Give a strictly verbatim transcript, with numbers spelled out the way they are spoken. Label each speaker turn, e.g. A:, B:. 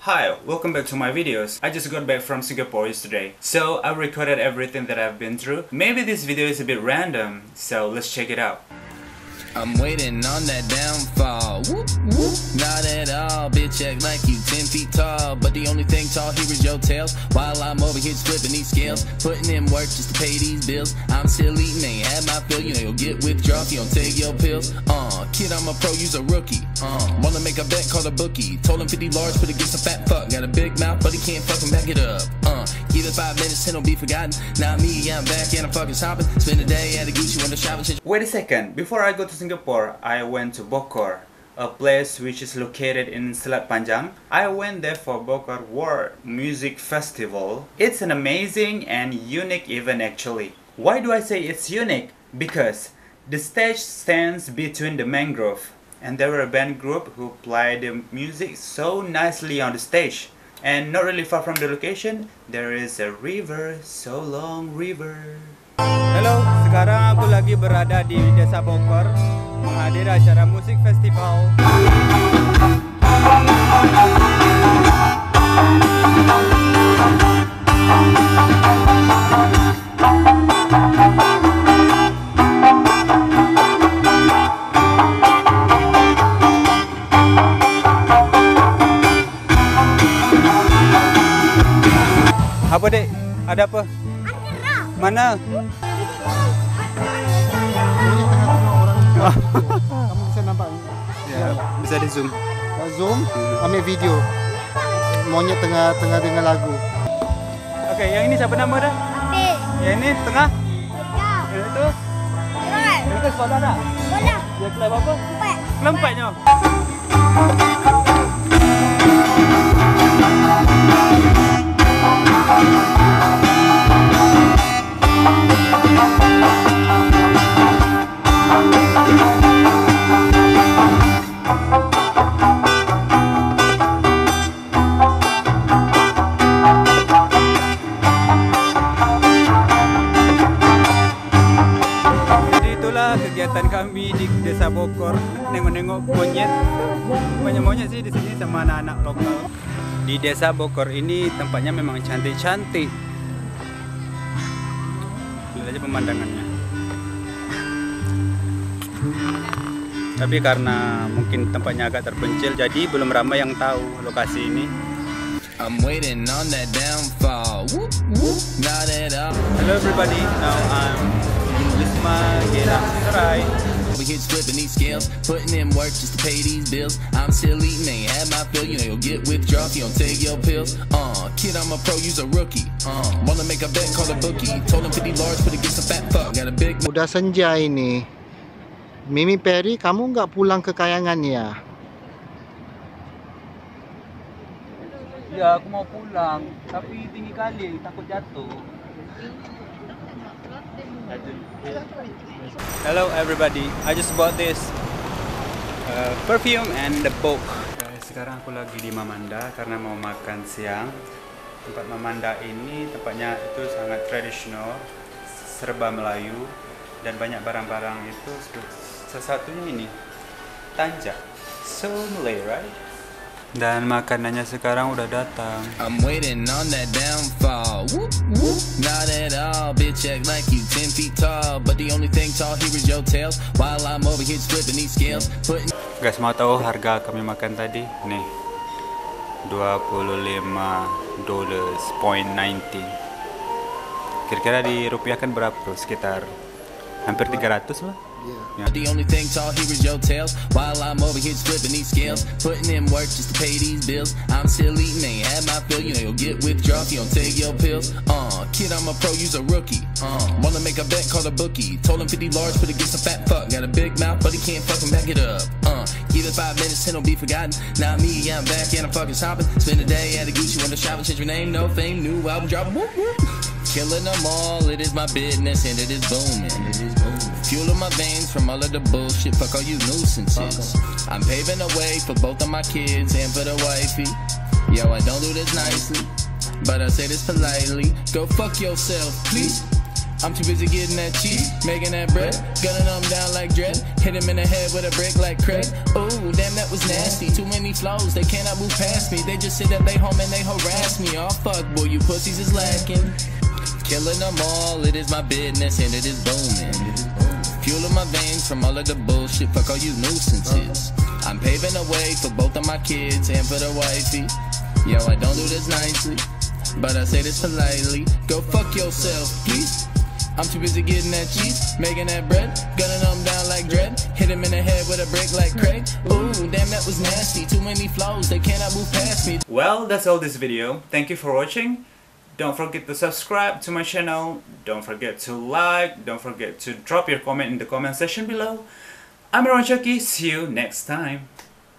A: Hi, welcome back to my videos. I just got back from Singapore yesterday, so I recorded everything that I've been through. Maybe this video is a bit random, so let's check it out.
B: I'm waiting on that downfall. Whoop, whoop. Not at all, bitch, act like you ten feet tall. But the only thing tall here is your tails. While I'm over here flipping these scales, putting in work just to pay these bills. I'm still eating, ain't had my fill. You know you'll get withdrawal if you don't take your pills. Uh, kid, I'm a pro, you's a rookie. Uh, wanna make a bet, call a bookie. Told him fifty large, but against a fat fuck. Got a big mouth, but he can't fucking back it up. Uh, give it five minutes, ten will be forgotten. Not me, I'm back and I'm fucking shopping. Spend a day at a Gucci window shopping.
A: Wait a second, before I go to Singapore, I went to Bogor, a place which is located in Selat Panjang. I went there for Bogor World Music Festival. It's an amazing and unique event actually. Why do I say it's unique? Because the stage stands between the mangrove, and there were a band group who played the music so nicely on the stage. And not really far from the location, there is a river, so long river. Halo, sekarang aku lagi berada di Desa Bogor, menghadiri acara musik festival. Apa dek? Ada apa? Mana?
C: Kamu bisa nampak?
A: Ya, bisa di zoom.
C: Zoom, ambil video. Monyet tengah tengah dengar lagu.
A: Oke, yang ini siapa nama dah?
D: Apik.
A: Yang ini tengah?
D: Tiga.
A: Yang itu?
D: Empat.
A: Yang itu sekolah tak?
D: Bola.
A: Dia kelab apa?
D: Empat.
A: Kelempatnya. Kegiatan kami di Desa Bogor, menengok monyet. Banyak monyet sih di sini sama anak-anak lokal. Di Desa Bogor ini tempatnya memang cantik-cantik. Lihat aja pemandangannya. Tapi karena mungkin tempatnya agak terpencil, jadi belum ramai yang tahu lokasi ini.
B: I'm waiting on that downfall. Whoop, whoop. Not at all.
A: Hello everybody, now I'm in Wisma Geylang Serai.
B: We here flipping these scales, putting in work just to pay these bills. I'm still eating, ain't had my fill. You know you'll get withdrawal if you don't take your pills. Uh, kid, I'm a pro, you's a rookie. Uh, wanna make a bet, call a bookie. Told him fifty large, but against a fat fuck. Got a big.
C: Udah senja ini. Mimi Perry, kamu nggak pulang ke Kayangan ya?
A: Ya, aku mau pulang, tapi tinggi kali, takut jatuh. Hello everybody, I just bought this uh, perfume and the book. Guys, sekarang aku lagi di Mamanda karena mau makan siang. Tempat Mamanda ini tempatnya itu sangat tradisional, serba Melayu, dan banyak barang-barang itu. Salah satunya ini, Tanjak, so Malay, right? Dan makanannya sekarang udah datang.
B: I'm waiting on that downfall. Whoop, whoop. Not at all, bitch, act like you ten feet tall. But the only thing tall here is your tails. While I'm over here flipping these scales, putting.
A: Guys, mau tahu harga kami makan tadi? Nih, dua puluh lima dollars point nineteen. Kira-kira dirupiahkan berapa bro? Sekitar hampir tiga ratus lah.
B: Yeah. The only thing tall here is your tails. While I'm over here flipping these scales, putting in work just to pay these bills. I'm still eating, ain't had my fill. You know you'll get withdrawal if you don't take your pills. Uh, kid, I'm a pro, you's a rookie. Uh, wanna make a bet, call a bookie. Told him fifty large, but against a fat fuck. Got a big mouth, but he can't fucking back it up. Uh, give it five minutes, ten will be forgotten. Not me, I'm back and I'm fucking shopping. Spend a day at a Gucci window shopping. Change your name, no fame, new album dropping. Whoop, whoop. Killing them all, it is my business and it is booming. It is booming. Fueling my veins from all of the bullshit, fuck all you nuisances. I'm paving the way for both of my kids and for the wifey. Yo, I don't do this nicely, but I say this politely. Go fuck yourself, please. I'm too busy getting that cheese, making that bread, gunning them down like dread, hit him in the head with a brick like Craig. Ooh, damn, that was nasty. Too many flows, they cannot move past me. They just sit at they home and they harass me. Oh fuck, boy, you pussies is lacking. Killing them all, it is my business and it is booming. Fuel in my veins from all of the bullshit, fuck all you nuisances. I'm paving the way for both of my kids and for the wifey. Yo, I don't do this nicely, but I say this politely. Go fuck yourself, please. I'm too busy getting that cheese, making that bread, gunning them down like dread, hit him in the head with a brick like Craig. Ooh, damn, that was nasty. Too many flows, they cannot move past me.
A: Well, that's all this video. Thank you for watching. Don't forget to subscribe to my channel. Don't forget to like. Don't forget to drop your comment in the comment section below. I'm Ron Chucky. See you next time.